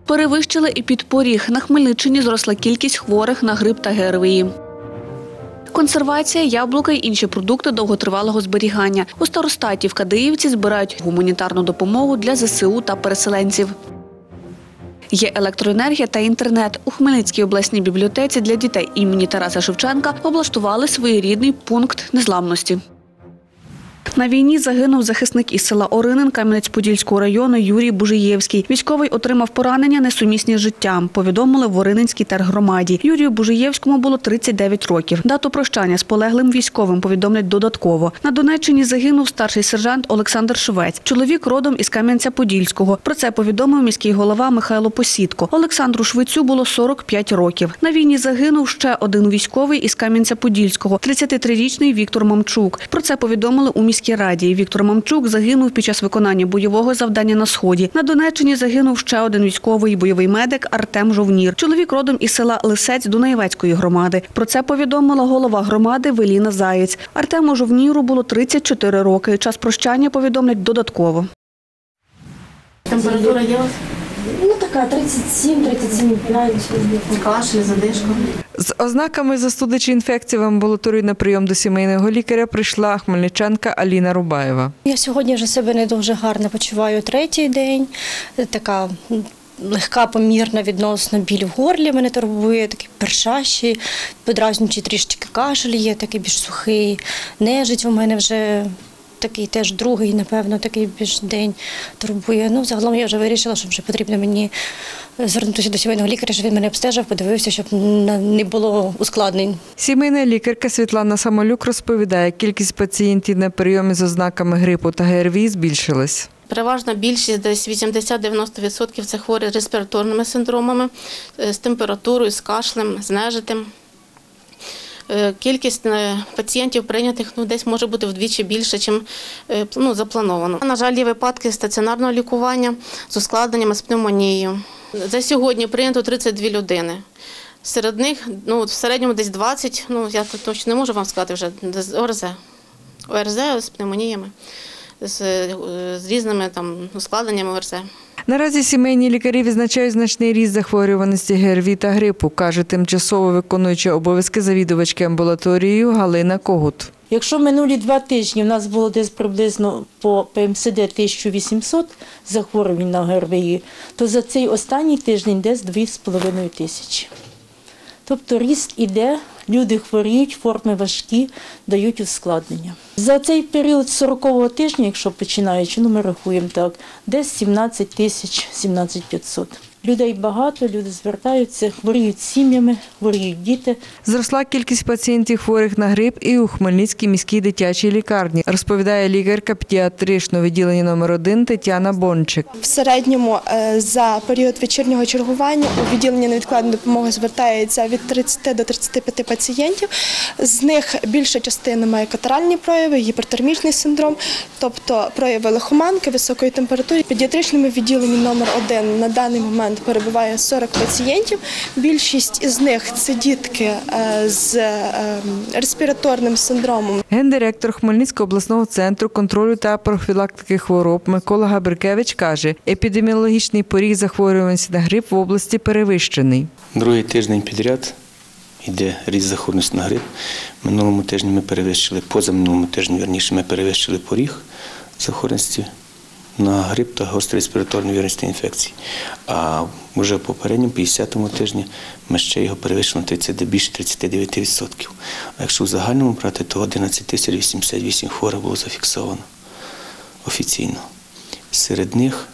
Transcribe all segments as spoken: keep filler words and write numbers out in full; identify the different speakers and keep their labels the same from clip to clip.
Speaker 1: Перевищили і підпоріг. На Хмельниччині зросла кількість хворих на грип та ГРВІ. Консервація, яблука й інші продукти довготривалого зберігання. У Старостаті в Кадиївці збирають гуманітарну допомогу для зе се у та переселенців. Є електроенергія та інтернет. У Хмельницькій обласній бібліотеці для дітей імені Тараса Шевченка облаштували своєрідний пункт незламності. На війні загинув захисник із села Оринин Кам'янець-Подільського району Юрій Бужиєвський. Військовий отримав поранення, несумісні з життям, повідомили в Орининській тергромаді. Юрію Бужиєвському було тридцять дев'ять років. Дату прощання з полеглим військовим повідомлять додатково. На Донеччині загинув старший сержант Олександр Швець. Чоловік родом із Кам'янця-Подільського. Про це повідомив міський голова Михайло Посідко. Олександру Швецю було сорок п'ять років. На війні загинув ще один військовий із Кам'янця-Подільського – тридцятитрирічний Віктор Мамчук. Про це повідомили у міській раді. Віктор Мамчук загинув під час виконання бойового завдання на Сході. На Донеччині загинув ще один військовий бойовий медик Артем Жовнір. Чоловік родом із села Лисець Дунаєвецької громади. Про це повідомила голова громади Веліна Заєць. Артему Жовніру було тридцять чотири роки. Час прощання повідомлять додатково.
Speaker 2: Температура є?
Speaker 3: Ну, така, тридцять сім тридцять сім п'ять.
Speaker 2: Кашель, задишка.
Speaker 4: З ознаками застуди чи інфекції в амбулаторію на прийом до сімейного лікаря прийшла хмельничанка Аліна Рубаєва.
Speaker 3: Я сьогодні вже себе не дуже гарно почуваю третій день. Така легка, помірна відносно біль в горлі мене турбує, такий першащий, подразнюючий трішечки кашель є, такий більш сухий. Нежить у мене вже такий теж другий, напевно, такий більш день турбує. Ну, загалом я вже вирішила, що вже потрібно мені звернутися до сімейного лікаря, щоб він мене обстежив, подивився, щоб не було ускладнень.
Speaker 4: Сімейна лікарка Світлана Самолюк розповідає, кількість пацієнтів на прийомі з ознаками грипу та ГРВІ збільшилась.
Speaker 2: Переважна більшість, десь вісімдесят-дев'яносто відсотків це хворі респіраторними синдромами, з температурою, з кашлем, з нежитем. Кількість пацієнтів прийнятих ну, десь може бути вдвічі більше, ніж ну, заплановано. На жаль, є випадки стаціонарного лікування з ускладненнями з пневмонією. За сьогодні прийнято тридцять дві людини. Серед них ну, в середньому десь двадцять, ну, я точно не можу вам сказати вже, О Р З. О Р З з пневмоніями, з, з різними там, ускладненнями О Р З.
Speaker 4: Наразі сімейні лікарі відзначають значний ріст захворюваності ГРВІ та грипу, каже тимчасово виконуюча обов'язки завідувачки амбулаторією Галина Когут.
Speaker 5: Якщо минулі два тижні в нас було десь приблизно по П М С Д тисяча вісімсот захворювань на ГРВІ, то за цей останній тиждень десь дві з половиною тисячі. Тобто ріст іде, люди хворіють, форми важкі, дають ускладнення. За цей період сорокового тижня, якщо починаючи, ну ми рахуємо так, десь сімнадцять тисяч, сімнадцять п'ятсот. Людей багато, люди звертаються, хворіють сім'ями, хворіють діти.
Speaker 4: Зросла кількість пацієнтів хворих на грип і у Хмельницькій міській дитячій лікарні, розповідає лікарка педіатричного відділення номер один Тетяна Бончик.
Speaker 6: В середньому за період вечірнього чергування у відділення невідкладної допомоги звертається від тридцяти до тридцяти п'яти пацієнтів. З них більша частина має катаральні прояви, гіпертермічний синдром, тобто прояви лихоманки, високої температури. В педіатричному відділенні номер один на даний момент перебуває сорок пацієнтів. Більшість із них – це дітки з респіраторним синдромом.
Speaker 4: Гендиректор Хмельницького обласного центру контролю та профілактики хвороб Микола Габрикевич каже, епідеміологічний поріг захворюваності на грип в області перевищений.
Speaker 7: Другий тиждень підряд йде ріст захворюваності на грип. Минулому тижні ми перевищили, позаминулому тижні, вірніше, ми перевищили поріг захворюваності на грип та гострі респіраторні вірусні інфекції. А вже в попередньому, п'ятдесятому тижні, ми ще його перевищили на більше тридцять дев'ять відсотків. А якщо в загальному брати, то одинадцять тисяч вісімдесят вісім хворих було зафіксовано офіційно. Серед них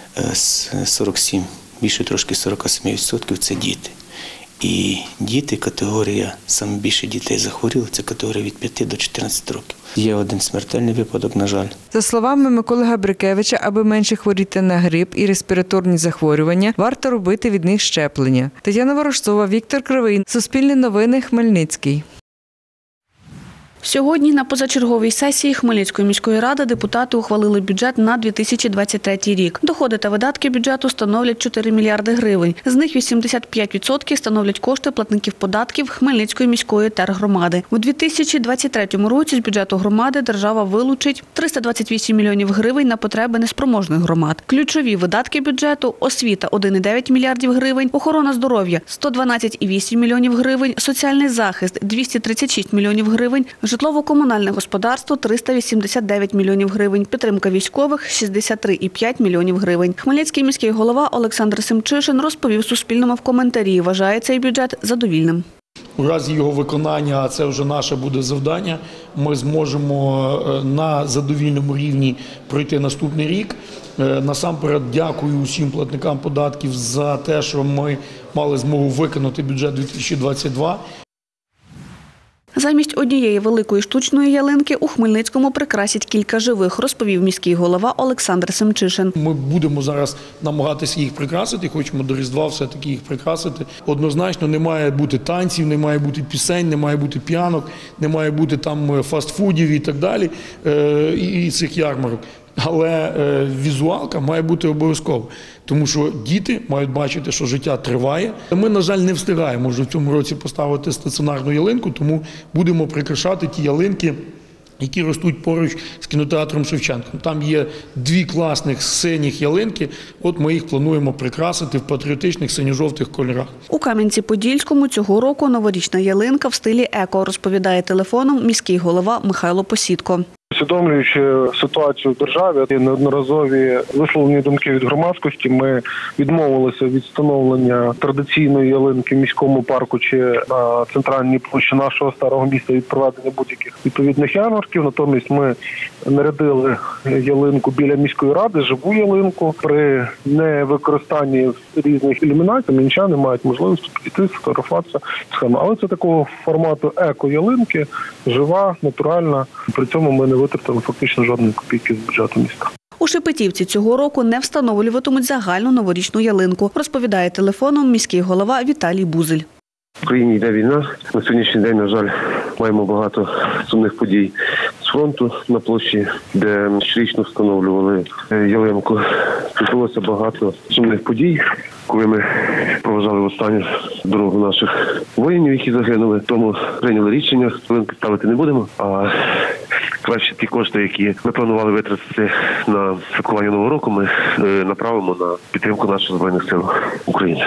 Speaker 7: сорок сім, більше трошки сорок сім відсотків – це діти. І діти, категорія, саме більше дітей захворіло, це категорія від п'яти до чотирнадцяти років. Є один смертельний випадок, на жаль.
Speaker 4: За словами Миколи Габрикевича, аби менше хворіти на грип і респіраторні захворювання, варто робити від них щеплення. Тетяна Ворожцова, Віктор Кривий. Суспільне новини, Хмельницький.
Speaker 1: Сьогодні на позачерговій сесії Хмельницької міської ради депутати ухвалили бюджет на дві тисячі двадцять третій рік. Доходи та видатки бюджету становлять чотири мільярди гривень. З них вісімдесят п'ять відсотків становлять кошти платників податків Хмельницької міської тергромади. У дві тисячі двадцять третьому році з бюджету громади держава вилучить триста двадцять вісім мільйонів гривень на потреби неспроможних громад. Ключові видатки бюджету – освіта – один цілих дев'ять десятих мільярдів гривень, охорона здоров'я – сто дванадцять цілих вісім мільйонів гривень, соціальний захист – двісті тридцять шість мільйонів гривень, житлово-комунальне господарство – триста вісімдесят дев'ять мільйонів гривень, підтримка військових – шістдесят три цілих п'ять мільйонів гривень. Хмельницький міський голова Олександр Семчишин розповів Суспільному в коментарі, вважає цей бюджет задовільним.
Speaker 8: У разі його виконання, а це вже наше буде завдання, ми зможемо на задовільному рівні пройти наступний рік. Насамперед дякую усім платникам податків за те, що ми мали змогу виконати бюджет дві тисячі двадцять другий.
Speaker 1: Замість однієї великої штучної ялинки у Хмельницькому прикрасять кілька живих, розповів міський голова Олександр Семчишин.
Speaker 8: Ми будемо зараз намагатися їх прикрасити, хочемо до Різдва все-таки їх прикрасити. Однозначно не має бути танців, не має бути пісень, не має бути п'янок, не має бути там фастфудів і так далі, і цих ярмарок. Але е, візуалка має бути обов'язково, тому що діти мають бачити, що життя триває. Ми, на жаль, не встигаємо вже в цьому році поставити стаціонарну ялинку, тому будемо прикрашати ті ялинки, які ростуть поруч з кінотеатром Шевченка. Там є дві класних синіх ялинки, от ми їх плануємо прикрасити в патріотичних синьо-жовтих кольорах.
Speaker 1: У Кам'янці-Подільському цього року новорічна ялинка в стилі еко, розповідає телефоном міський голова Михайло Посідко.
Speaker 9: Усвідомлюючи ситуацію в державі і неодноразові висловлені думки від громадськості, ми відмовилися від встановлення традиційної ялинки в міському парку чи на центральній площі нашого старого міста від проведення будь-яких відповідних ярмарків. Натомість ми нарядили ялинку біля міської ради, живу ялинку. При невикористанні різних ілюмінацій мінчани мають можливість підійти, сфотографуватися схему. Але це такого формату еко-ялинки, жива, натуральна. При цьому ми не витратили фактично жодної копійки з бюджету міста.
Speaker 1: У Шепетівці цього року не встановлюватимуть загальну новорічну ялинку, розповідає телефоном міський голова Віталій Бузель.
Speaker 10: В Україні йде війна. На сьогоднішній день, на жаль, маємо багато сумних подій з фронту на площі, де щорічно встановлювали ялинку. Відбулося багато сумних подій, коли ми проважали в останню дорогу наших воїнів, які загинули. Тому прийняли рішення, ялинки ставити не будемо, а краще ті кошти, які ми планували витратити на святкування Нового року, ми направимо на підтримку наших Збройних сил України.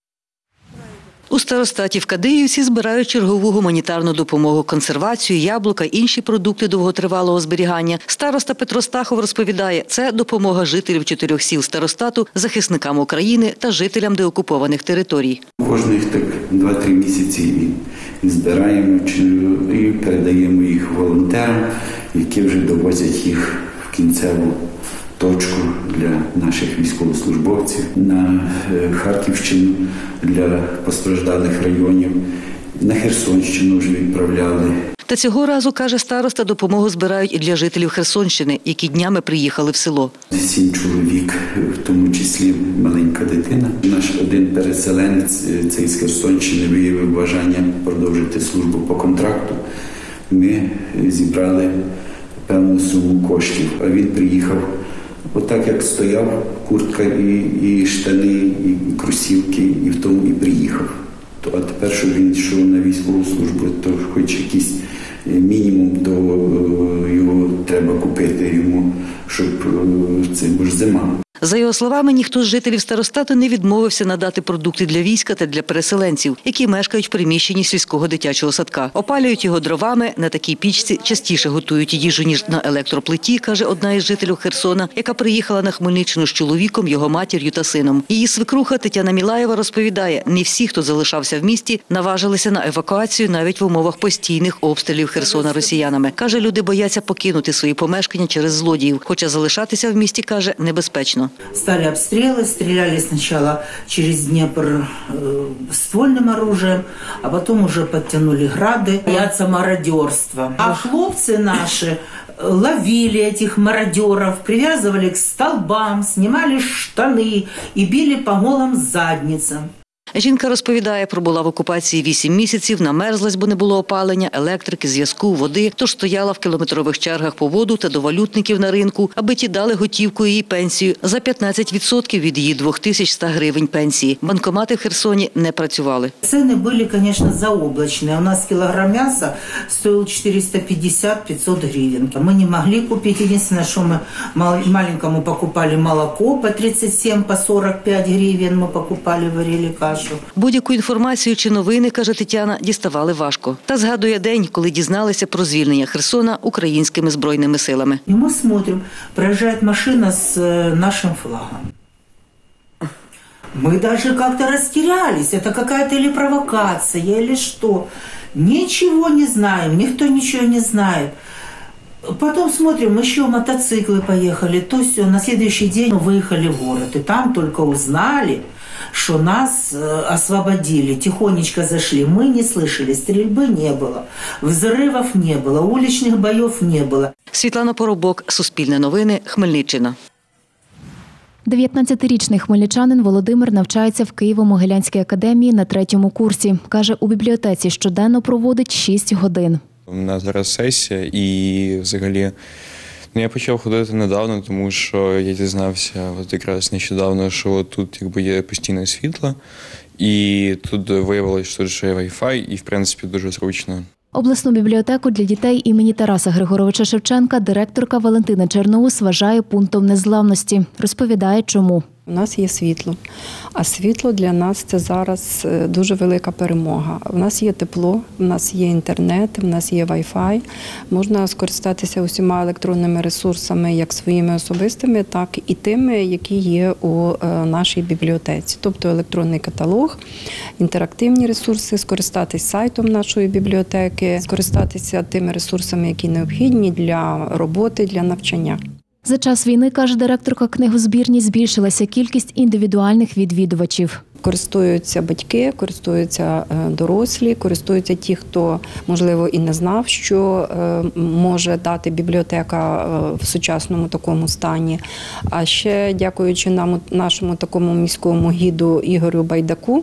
Speaker 11: У старостаті в Кадиївці збирають чергову гуманітарну допомогу, консервацію, яблука, інші продукти довготривалого зберігання. Староста Петро Стахов розповідає, це допомога жителів чотирьох сіл старостату, захисникам України та жителям деокупованих територій.
Speaker 12: Кожних так два-три місяці збираємо і передаємо їх волонтерам, які вже довозять їх в кінцеву точку для наших військовослужбовців, на Харківщину для постраждалих районів, на Херсонщину вже відправляли.
Speaker 11: Та цього разу, каже староста, допомогу збирають і для жителів Херсонщини, які днями приїхали в село.
Speaker 12: Сім чоловік, в тому числі маленька дитина. Наш один переселенець, цей з Херсонщини, виявив бажання продовжити службу по контракту. Ми зібрали певну суму коштів, а він приїхав. Отак, як стояв, куртка і, і штани, і кросівки, і в тому і приїхав. То, а тепер, що він йшов на військову службу, то хоч якийсь мінімум до його треба купити йому, щоб це бо ж зима.
Speaker 11: За його словами, ніхто з жителів старостату не відмовився надати продукти для війська та для переселенців, які мешкають в приміщенні сільського дитячого садка. Опалюють його дровами, на такій пічці частіше готують їжу, ніж на електроплиті, каже одна із жителів Херсона, яка приїхала на Хмельниччину з чоловіком, його матір'ю та сином. Її свекруха Тетяна Мілаєва розповідає, не всі, хто залишався в місті, наважилися на евакуацію навіть в умовах постійних обстрілів Херсона росіянами. Каже, люди бояться покинути свої помешкання через злодіїв, хоча залишатися в місті, каже, небезпечно.
Speaker 13: Стали обстрелы, стреляли сначала через Днепр э, ствольным оружием, а потом уже подтянули грады. Боятся мародерства. А хлопцы наши ловили этих мародеров, привязывали к столбам, снимали штаны и били по голым задницам.
Speaker 11: Жінка розповідає, пробула в окупації вісім місяців, намерзлась, бо не було опалення, електрики, зв'язку, води, тож стояла в кілометрових чергах по воду та до валютників на ринку, аби ті дали готівку її пенсію за п'ятнадцять відсотків від її дві тисячі сто гривень пенсії. Банкомати в Херсоні не працювали.
Speaker 13: Цены были, конечно, заоблачные. У нас килограмм мяса стоил четыреста пятьдесят - пятьсот гривен. Мы не могли купить. Единственное, что мы маленькому покупали молоко по тридцать семь - по сорок пять гривен. Мы покупали, варили кашу.
Speaker 11: Будь-яку інформацію чи новини, каже Тетяна, діставали важко. Та згадує день, коли дізналися про звільнення Херсона українськими збройними силами.
Speaker 13: И мы смотрим, проезжает машина с нашим флагом. Мы даже как-то растерялись, это какая-то или провокация, или что. Ничего не знаем, никто ничего не знает. Потом смотрим, еще мотоциклы поехали, то все. На следующий день выехали в город, и там только узнали, что нас освободили, тихонечко зашли. Мы не слышали, стрельбы не было, взрывов не было, уличных боев не было.
Speaker 11: Світлана Поробок, Суспільне новини, Хмельниччина.
Speaker 14: дев'ятнадцятирічний хмельничанин Володимир навчається в Києво-Могилянській академії на третьому курсі. Каже, у бібліотеці щоденно проводить шість годин.
Speaker 15: У нас зараз сесія і взагалі ну, я почав ходити недавно, тому що я дізнався от якраз нещодавно, що тут якби є постійне світло, і тут виявилося, що тут ще є Wi-Fi, і в принципі дуже зручно.
Speaker 14: Обласну бібліотеку для дітей імені Тараса Григоровича Шевченка директорка Валентина Черноус вважає пунктом незламності. Розповідає, чому.
Speaker 16: У нас є світло, а світло для нас – це зараз дуже велика перемога. У нас є тепло, у нас є інтернет, у нас є Wi-Fi. Можна скористатися усіма електронними ресурсами, як своїми особистими, так і тими, які є у нашій бібліотеці. Тобто електронний каталог, інтерактивні ресурси, скористатися сайтом нашої бібліотеки, скористатися тими ресурсами, які необхідні для роботи, для навчання.
Speaker 14: За час війни, каже директорка книгозбірні, збільшилася кількість індивідуальних відвідувачів.
Speaker 16: Користуються батьки, користуються дорослі, користуються ті, хто, можливо, і не знав, що може дати бібліотека в сучасному такому стані. А ще, дякуючи нам, нашому такому міському гіду Ігорю Байдаку,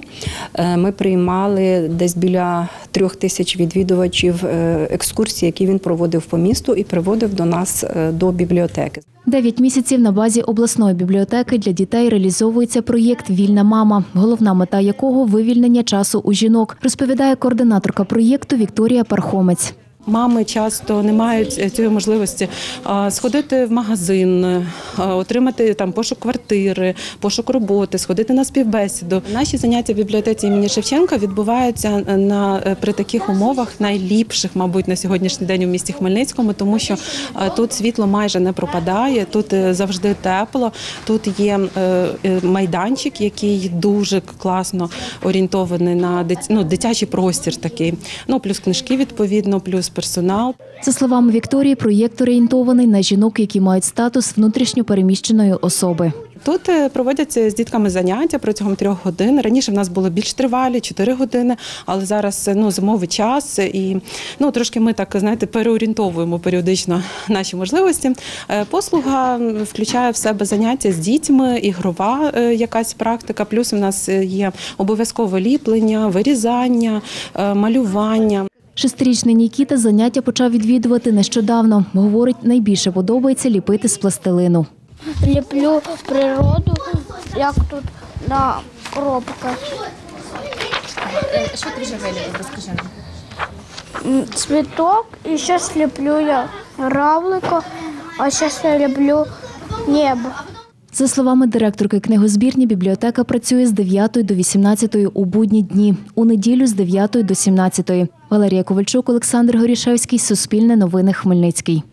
Speaker 16: ми приймали десь біля трьох тисяч відвідувачів екскурсії, які він проводив по місту і приводив до нас до бібліотеки.
Speaker 14: Дев'ять місяців на базі обласної бібліотеки для дітей реалізовується проєкт «Вільна мама», головна мета якого – вивільнення часу у жінок, розповідає координаторка проєкту Вікторія Пархомець.
Speaker 17: Мами часто не мають цієї можливості сходити в магазин, отримати там пошук квартири, пошук роботи, сходити на співбесіду. Наші заняття в бібліотеці імені Шевченка відбуваються на, при таких умовах найліпших, мабуть, на сьогоднішній день у місті Хмельницькому, тому що тут світло майже не пропадає, тут завжди тепло, тут є майданчик, який дуже класно орієнтований на ну, дитячий простір такий, ну, плюс книжки відповідно, плюс персонал.
Speaker 14: За словами Вікторії, проєкт орієнтований на жінок, які мають статус внутрішньо переміщеної особи.
Speaker 17: Тут проводяться з дітками заняття протягом трьох годин. Раніше в нас було більш тривалі, чотири години, але зараз ну, зимовий час і ну, трошки ми так, знаєте, переорієнтовуємо періодично наші можливості. Послуга включає в себе заняття з дітьми, ігрова якась практика, плюс у нас є обов'язкове ліплення, вирізання, малювання.
Speaker 14: Шестирічний Нікіта заняття почав відвідувати нещодавно. Говорить, найбільше подобається ліпити з пластилину.
Speaker 18: Ліплю природу, як тут на коробках.
Speaker 19: Що ти вже виліпив, розкажи нам.
Speaker 18: Цвіток, і зараз ліплю я равлика, а зараз я ліплю небо.
Speaker 14: За словами директорки книгозбірні, бібліотека працює з дев'ятої до вісімнадцятої у будні дні, у неділю з дев'ятої до сімнадцятої. Валерія Ковальчук, Олександр Горішевський, Суспільне новини, Хмельницький.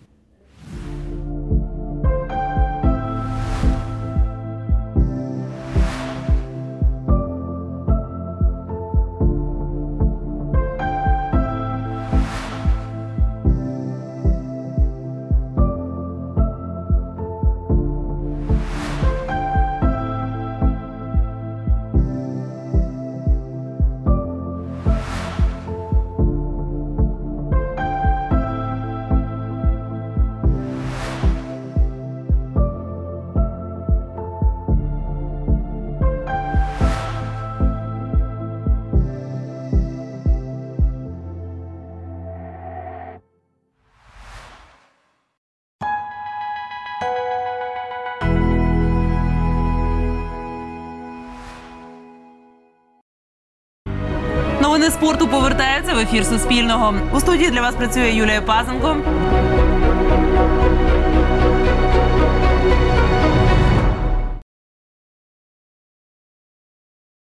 Speaker 20: спорту повертаються в ефір Суспільного. У студії для вас працює Юлія Пазенко.